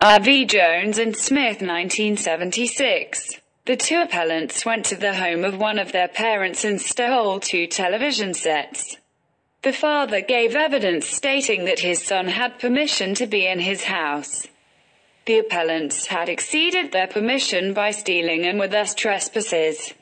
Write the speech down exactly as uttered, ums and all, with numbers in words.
R V Jones and Smith, nineteen seventy-six. The two appellants went to the home of one of their parents and stole two television sets. The father gave evidence stating that his son had permission to be in his house. The appellants had exceeded their permission by stealing and were thus trespassers.